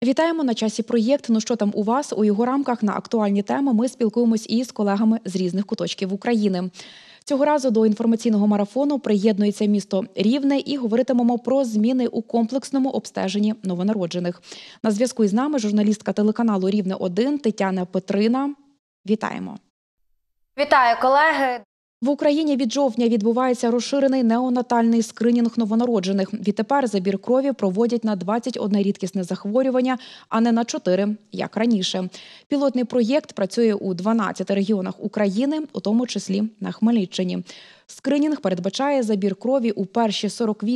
Вітаємо на часі проєкт «Ну що там у вас?». У його рамках на актуальні теми ми спілкуємось із колегами з різних куточків України. Цього разу до інформаційного марафону приєднується місто Рівне і говоритимемо про зміни у комплексному обстеженні новонароджених. На зв'язку із нами журналістка телеканалу «Рівне-1» Тетяна Петрина. Вітаємо. Вітаю, колеги. В Україні від жовтня відбувається розширений неонатальний скринінг новонароджених. Відтепер забір крові проводять на 21 рідкісне захворювання, а не на 4, як раніше. Пілотний проєкт працює у 12 регіонах України, у тому числі на Хмельниччині. Скринінг передбачає забір крові у перші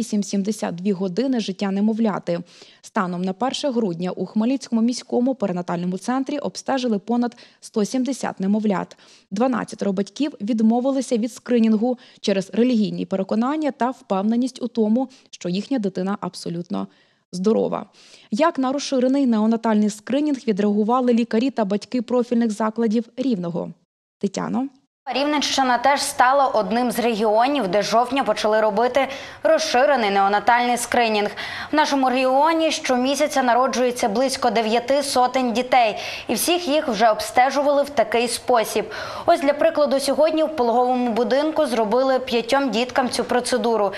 48-72 години життя немовляти. Станом на 1 грудня у Хмельницькому міському перинатальному центрі обстежили понад 170 немовлят. 12 батьків відмовилися від скринінгу через релігійні переконання та впевненість у тому, що їхня дитина абсолютно здорова. Як на розширений неонатальний скринінг відреагували лікарі та батьки профільних закладів Рівного? Тетяно? Рівненщина теж стала одним з регіонів, де з жовтня почали робити розширений неонатальний скринінг. В нашому регіоні щомісяця народжується близько 9 сотень дітей. І всіх їх вже обстежували в такий спосіб. Ось для прикладу, сьогодні в пологовому будинку зробили 5 діткам цю процедуру.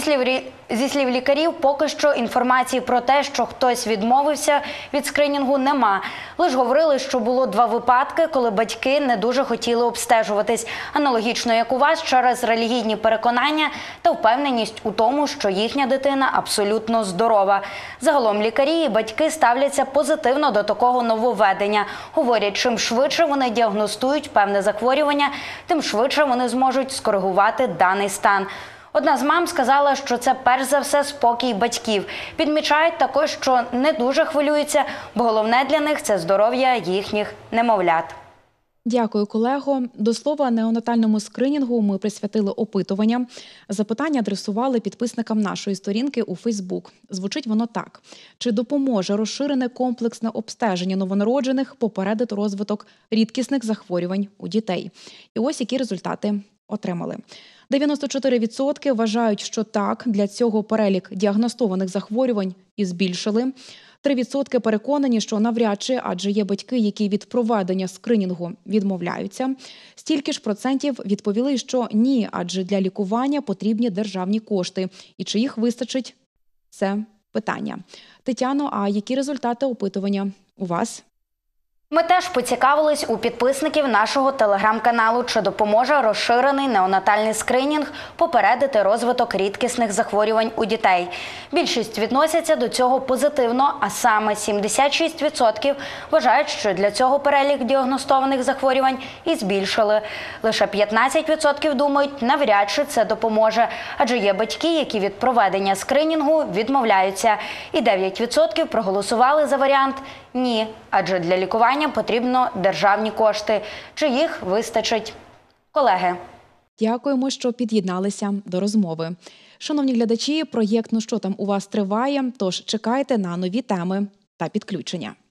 Зі слів лікарів, поки що інформації про те, що хтось відмовився від скринінгу, нема. Лише говорили, що було 2 випадки, коли батьки не дуже хотіли обстежуватись. Аналогічно, як у вас, через релігійні переконання та впевненість у тому, що їхня дитина абсолютно здорова. Загалом лікарі і батьки ставляться позитивно до такого нововведення. Говорять, чим швидше вони діагностують певне захворювання, тим швидше вони зможуть скоригувати даний стан. Одна з мам сказала, що це перш за все спокій батьків. Підмічають також, що не дуже хвилюються, бо головне для них – це здоров'я їхніх немовлят. Дякую, колего. До слова, неонатальному скринінгу ми присвятили опитування. Запитання адресували підписникам нашої сторінки у Фейсбук. Звучить воно так. Чи допоможе розширене комплексне обстеження новонароджених попередити розвиток рідкісних захворювань у дітей? І ось які результати отримали. 94% вважають, що так, для цього перелік діагностованих захворювань і збільшили. 3% переконані, що навряд чи, адже є батьки, які від проведення скринінгу відмовляються. Стільки ж процентів відповіли, що ні, адже для лікування потрібні державні кошти. І чи їх вистачить – це питання. Тетяно, а які результати опитування у вас? Ми теж поцікавились у підписників нашого телеграм-каналу, чи допоможе розширений неонатальний скринінг попередити розвиток рідкісних захворювань у дітей. Більшість відносяться до цього позитивно, а саме 76% вважають, що для цього перелік діагностованих захворювань і збільшили. Лише 15% думають, навряд чи це допоможе, адже є батьки, які від проведення скринінгу відмовляються. І 9% проголосували за варіант «ні», адже для лікування потрібно державні кошти. Чи їх вистачить? Колеги. Дякуємо, що під'єдналися до розмови. Шановні глядачі, проєкт «Ну що там у вас?» триває, тож чекайте на нові теми та підключення.